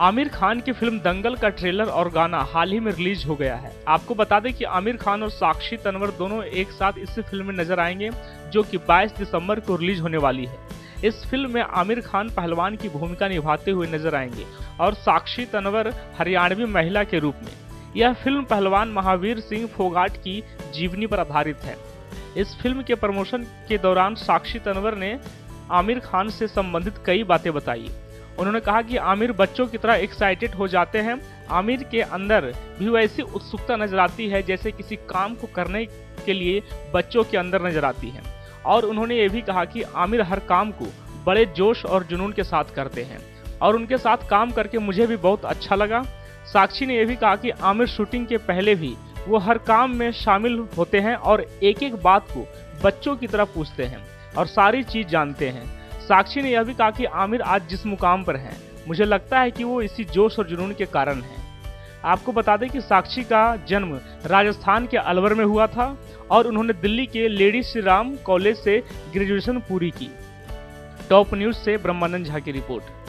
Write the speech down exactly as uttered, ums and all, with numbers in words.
आमिर खान की फिल्म दंगल का ट्रेलर और गाना हाल ही में रिलीज हो गया है। आपको बता दें कि आमिर खान और साक्षी तन्वर दोनों एक साथ इस फिल्म में नजर आएंगे, जो कि बाईस दिसंबर को रिलीज होने वाली है। इस फिल्म में आमिर खान पहलवान की भूमिका निभाते हुए नजर आएंगे और साक्षी तन्वर हरियाणवी महिला के रूप में। यह फिल्म पहलवान महावीर सिंह फोगाट की जीवनी पर आधारित है। इस फिल्म के प्रमोशन के दौरान साक्षी तन्वर ने आमिर खान से संबंधित कई बातें बताई। उन्होंने कहा कि आमिर बच्चों की तरह एक्साइटेड हो जाते हैं। आमिर के अंदर भी वैसी उत्सुकता नजर आती है जैसे किसी काम को करने के लिए बच्चों के अंदर नजर आती है। और उन्होंने ये भी कहा कि आमिर हर काम को बड़े जोश और जुनून के साथ करते हैं और उनके साथ काम करके मुझे भी बहुत अच्छा लगा। साक्षी ने यह भी कहा कि आमिर शूटिंग के पहले भी वो हर काम में शामिल होते हैं और एक एक बात को बच्चों की तरह पूछते हैं और सारी चीज जानते हैं। साक्षी ने यह भी कहा कि आमिर आज जिस मुकाम पर हैं, मुझे लगता है कि वो इसी जोश और जुनून के कारण हैं। आपको बता दें कि साक्षी का जन्म राजस्थान के अलवर में हुआ था और उन्होंने दिल्ली के लेडी श्री राम कॉलेज से ग्रेजुएशन पूरी की। टॉप न्यूज से ब्रह्मानंद झा की रिपोर्ट।